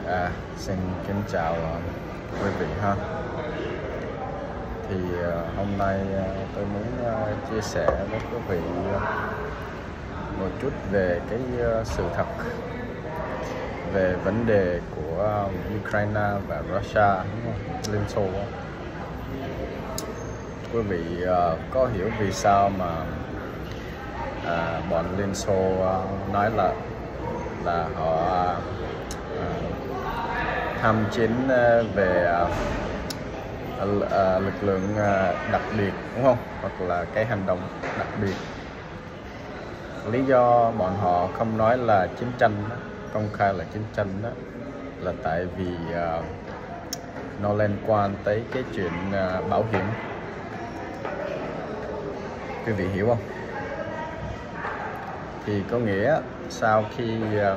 Xin kính chào quý vị ha. Thì hôm nay tôi muốn chia sẻ với quý vị một chút về cái sự thật về vấn đề của Ukraine và Russia, Liên Xô. Quý vị có hiểu vì sao mà bọn Liên Xô nói là họ tham chiến về lực lượng đặc biệt, đúng không? Hoặc là cái hành động đặc biệt. Lý do bọn họ không nói là chiến tranh, công khai là chiến tranh đó, là tại vì nó liên quan tới cái chuyện bảo hiểm. Quý vị hiểu không? Thì có nghĩa sau khi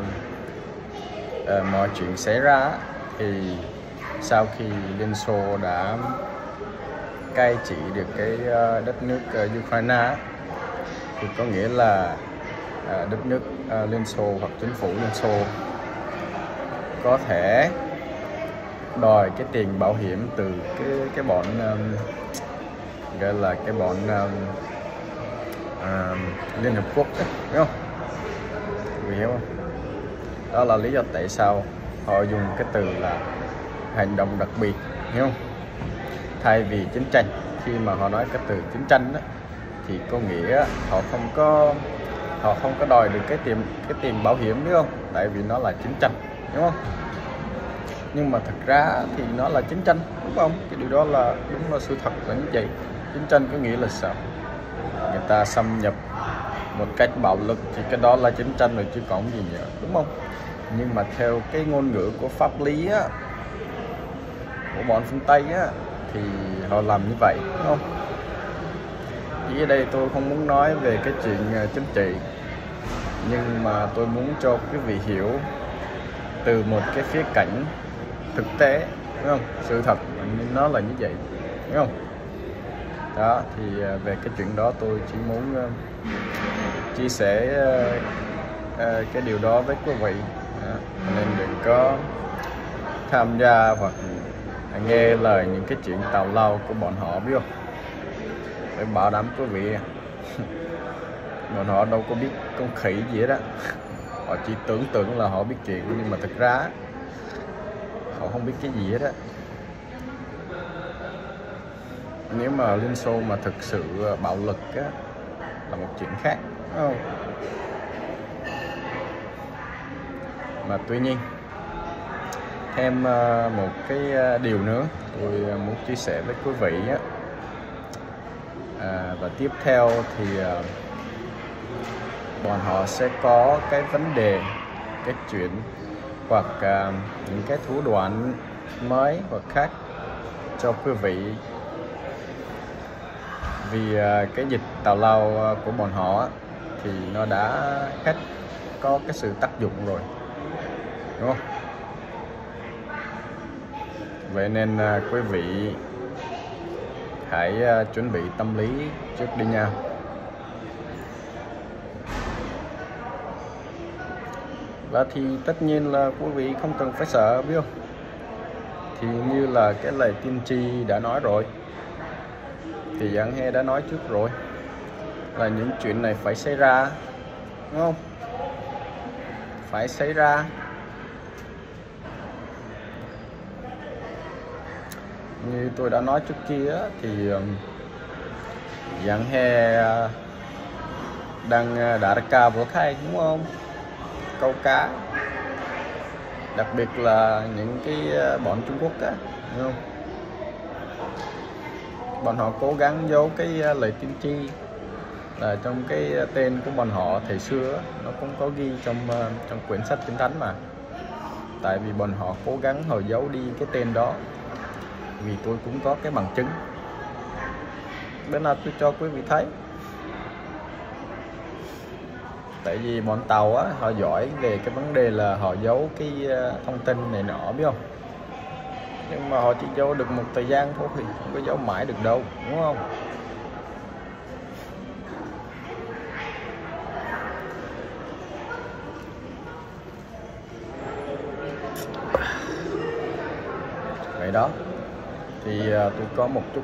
mọi chuyện xảy ra, thì sau khi Liên Xô đã cai trị được cái đất nước Ukraine, thì có nghĩa là đất nước Liên Xô hoặc chính phủ Liên Xô có thể đòi cái tiền bảo hiểm từ cái bọn gọi là cái bọn Liên Hợp Quốc đó, hiểu không? Quý vị hiểu không? Đó là lý do tại sao họ dùng cái từ là hành động đặc biệt, hiểu không? Thay vì chiến tranh. Khi mà họ nói cái từ chiến tranh đó, thì có nghĩa họ không có đòi được cái tiền bảo hiểm, biết không? Tại vì nó là chiến tranh, đúng không? Nhưng mà thật ra thì nó là chiến tranh, đúng không? Cái điều đó là đúng, là sự thật là như vậy. Chiến tranh có nghĩa là sao? Người ta xâm nhập một cách bạo lực thì cái đó là chiến tranh rồi chứ còn gì nữa, đúng không? Nhưng mà theo cái ngôn ngữ của pháp lý á, của bọn phương Tây á, thì họ làm như vậy, đúng không? Chỉ ở đây tôi không muốn nói về cái chuyện chính trị, nhưng mà tôi muốn cho quý vị hiểu từ một cái khía cạnh thực tế, đúng không? Sự thật nó là như vậy, đúng không? Đó, thì về cái chuyện đó tôi chỉ muốn chia sẻ cái điều đó với quý vị. Nên đừng có tham gia hoặc nghe lời những cái chuyện tào lao của bọn họ, biết không? Phải bảo đảm quý vị bọn họ đâu có biết con khỉ gì hết đó. Họ chỉ tưởng tượng là họ biết chuyện, nhưng mà thực ra họ không biết cái gì hết á. Nếu mà Liên Xô mà thực sự bạo lực á, là một chuyện khác, đúng không? Mà tuy nhiên thêm một cái điều nữa tôi muốn chia sẻ với quý vị á, và tiếp theo thì bọn họ sẽ có cái vấn đề, cái chuyện hoặc những cái thủ đoạn mới hoặc khác cho quý vị. Vì cái dịch tào lao của bọn họ thì nó đã hết có cái sự tác dụng rồi, đúng không? Vậy nên quý vị hãy chuẩn bị tâm lý trước đi nha. Và thì tất nhiên là quý vị không cần phải sợ, biết không? Thì như là cái lời tiên tri đã nói rồi, thì Giảng He đã nói trước rồi, là những chuyện này phải xảy ra, đúng không? Phải xảy ra. Như tôi đã nói trước kia thì Giảng He đang đả ca vỗ thay, đúng không? Câu cá, đặc biệt là những cái bọn Trung Quốc á, đúng không? Bọn họ cố gắng giấu cái lời tiên tri là trong cái tên của bọn họ thời xưa, nó cũng có ghi trong quyển sách Kinh Thánh mà. Tại vì bọn họ cố gắng họ giấu đi cái tên đó, vì tôi cũng có cái bằng chứng. Bên nào tôi cho quý vị thấy. Tại vì bọn Tàu á, họ giỏi về cái vấn đề là họ giấu cái thông tin này nọ, biết không? Nhưng mà họ chỉ giấu được một thời gian thôi, thì không có giấu mãi được đâu, đúng không? vậy đó. Thì tôi có một chút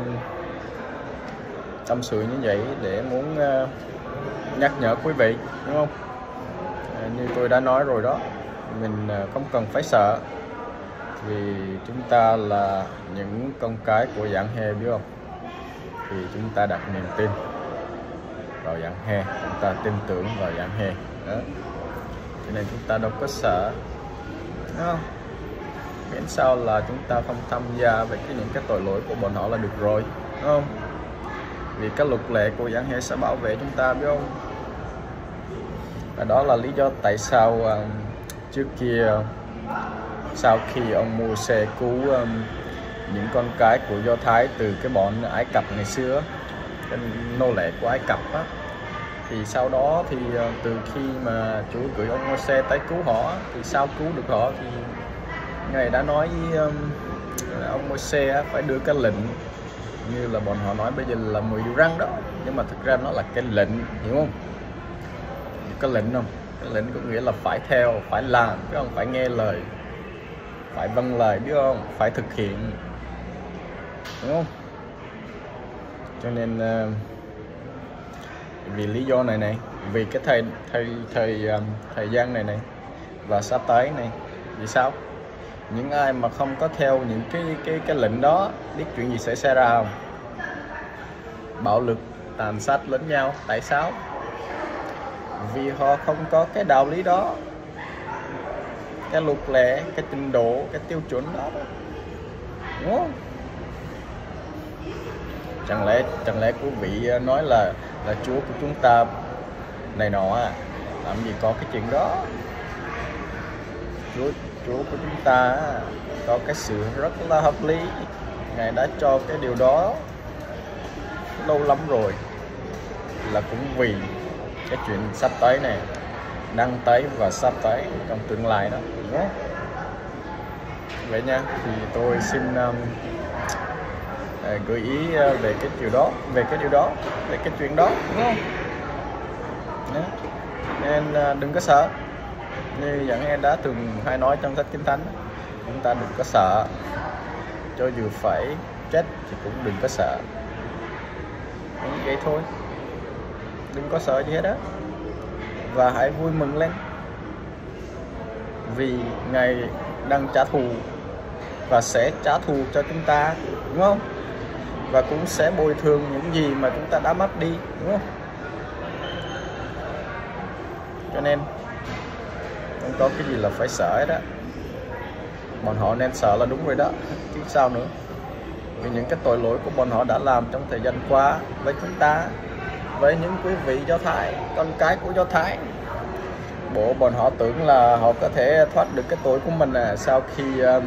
tâm sự như vậy để muốn nhắc nhở quý vị, đúng không? Như tôi đã nói rồi đó, mình không cần phải sợ, vì chúng ta là những con cái của dạng He, biết không? Thì chúng ta đặt niềm tin vào dạng He, chúng ta tin tưởng vào dạng He đó, cho nên chúng ta đâu có sợ, đúng không? Miễn sao là chúng ta không tham gia với những cái tội lỗi của bọn họ là được rồi, đúng không? Vì cái luật lệ của dạng He sẽ bảo vệ chúng ta, biết không? Và đó là lý do tại sao trước kia, sau khi ông Mô-se cứu những con cái của Do Thái từ cái bọn Ai Cập ngày xưa, cái nô lệ của Ai Cập á, thì sau đó thì từ khi mà Chúa gửi ông Mô-se tới cứu họ, thì sao cứu được họ thì Ngài đã nói với ông Mô-se phải đưa cái lệnh, như là bọn họ nói bây giờ là 10 điều răn đó, nhưng mà thực ra nó là cái lệnh, hiểu không? Cái lệnh không? Cái lệnh có nghĩa là phải theo, phải làm, biết không? Phải nghe lời, phải vâng lời, biết không? Phải thực hiện, đúng không? Cho nên vì lý do này, vì cái thời gian này và sắp tới này, vì sao? Những ai mà không có theo những cái lệnh đó, biết chuyện gì sẽ xảy ra không? Bạo lực, tàn sát lẫn nhau. Tại sao? Vì họ không có cái đạo lý đó, cái luật lệ, cái trình độ, cái tiêu chuẩn đó, đúng không? Chẳng lẽ quý vị nói là Chúa của chúng ta này nọ à? Làm gì có cái chuyện đó. Chúa của chúng ta có cái sự rất là hợp lý. Ngài đã cho cái điều đó lâu lắm rồi, là cũng vì cái chuyện sắp tới này, đang tới và sắp tới trong tương lai đó, đúng không? Vậy nha, thì tôi xin gợi ý về cái điều đó, về cái chuyện đó, đúng không? Nên đừng có sợ, như dạng He đã thường hay nói trong sách Kinh Thánh, chúng ta đừng có sợ, cho dù phải chết thì cũng đừng có sợ. Vậy thôi, đừng có sợ gì hết đó, và hãy vui mừng lên, vì Ngài đang trả thù và sẽ trả thù cho chúng ta, đúng không? Và cũng sẽ bồi thường những gì mà chúng ta đã mất đi, đúng không? Cho nên không có cái gì là phải sợ đó. Bọn họ nên sợ là đúng rồi đó, chứ sao nữa. Vì những cái tội lỗi của bọn họ đã làm trong thời gian qua với chúng ta, với những quý vị Do Thái, con cái của Do Thái. Bộ bọn họ tưởng là họ có thể thoát được cái tội của mình sau khi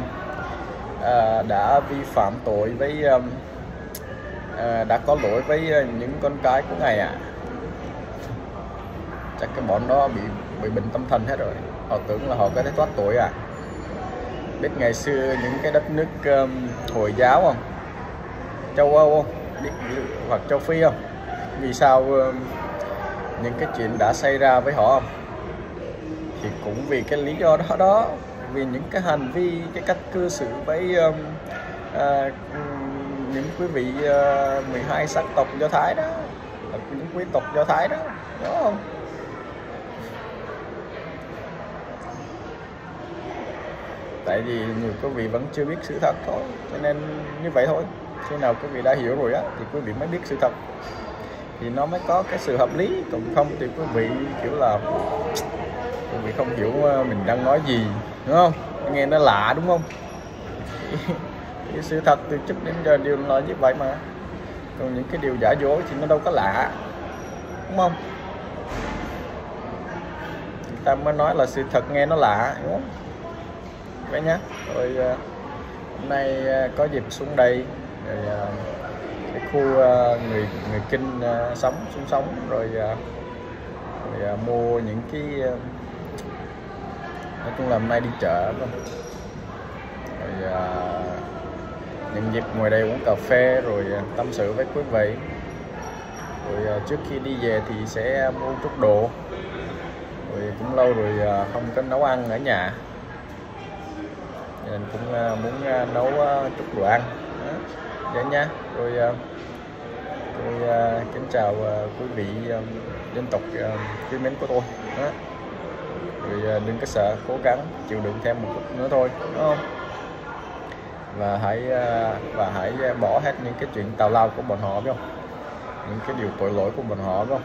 đã vi phạm tội với đã có lỗi với những con cái của Ngài chắc cái bọn đó bị bệnh tâm thần hết rồi. Họ tưởng là họ có thể thoát tội Biết ngày xưa những cái đất nước Hồi giáo không, châu Âu không, hoặc châu Phi không, vì sao những cái chuyện đã xảy ra với họ không? Thì cũng vì cái lý do đó, vì những cái hành vi, cái cách cư xử với những quý vị 12 sắc tộc Do Thái đó, những quý tộc Do Thái đó, đúng không? Tại vì nhiều quý vị vẫn chưa biết sự thật thôi, cho nên như vậy thôi. Khi nào quý vị đã hiểu rồi thì quý vị mới biết sự thật, thì nó mới có cái sự hợp lý. Còn không thì quý vị kiểu là quý vị không hiểu mình đang nói gì, đúng không? Nghe nó lạ, đúng không? Cái sự thật từ trước đến giờ đều là như vậy mà. Còn những cái điều giả dối thì nó đâu có lạ, đúng không? Người ta mới nói là sự thật nghe nó lạ, đúng không? Vậy nhá. Rồi hôm nay có dịp xuống đây, rồi cái khu người Kinh sống rồi mua những cái nói chung là hôm nay đi chợ, rồi những dịp ngồi đây uống cà phê rồi tâm sự với quý vị. Rồi trước khi đi về thì sẽ mua chút đồ, rồi cũng lâu rồi không có nấu ăn ở nhà, nên cũng muốn nấu chút đồ ăn đó. Vậy nha. Rồi tôi kính chào quý vị dân tộc quý mến của tôi đó. Rồi đừng có sợ, cố gắng chịu đựng thêm một chút nữa thôi, đúng không? Và hãy bỏ hết những cái chuyện tào lao của bọn họ, biết không? Những cái điều tội lỗi của bọn họ, biết không?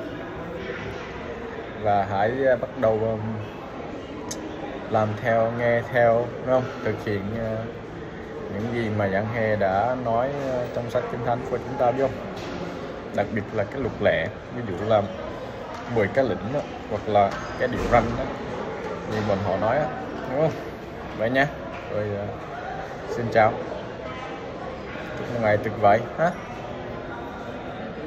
Và hãy bắt đầu làm theo, nghe theo, đúng không? Thực hiện những gì mà Giảng Hề đã nói trong sách Kinh Thánh của chúng ta, biết không? Đặc biệt là cái luật lệ, ví dụ là 10 cái lệnh đó, hoặc là cái điều răn đó, như bọn họ nói đó, đúng không? Vậy nha. Rồi xin chào, chúc một ngày tuyệt vời ha.